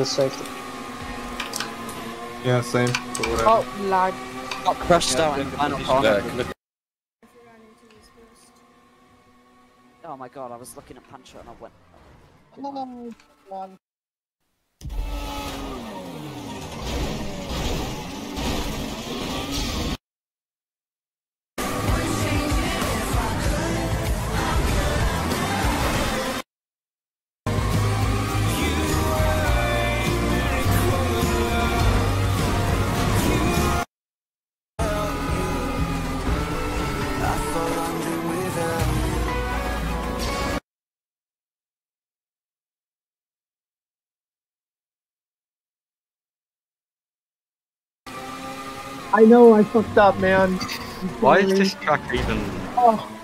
safety. Yeah, same. Oh, lad. Got crushed out in the final corner. Oh my god, I was looking at Pancho and I went. Oh, God. I know I fucked up, man. Why is this track even? Oh.